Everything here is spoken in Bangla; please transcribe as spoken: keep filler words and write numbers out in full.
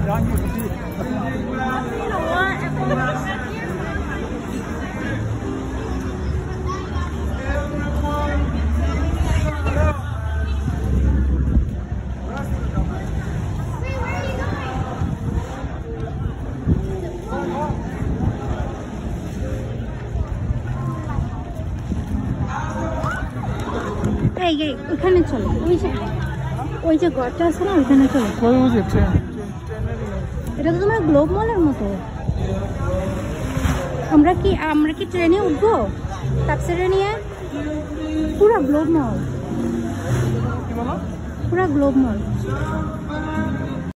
ওইখানে চলো, ওই যে ওই যে ঘরটা আছে না, ওইখানে চলো। এটা তো তোমার গ্লোব মলের মতো। আমরা কি আমরা কি ট্রেনে উঠবো? তাপসিরে নিয়ে পুরা গ্লোব মল, পুরা গ্লোব মল।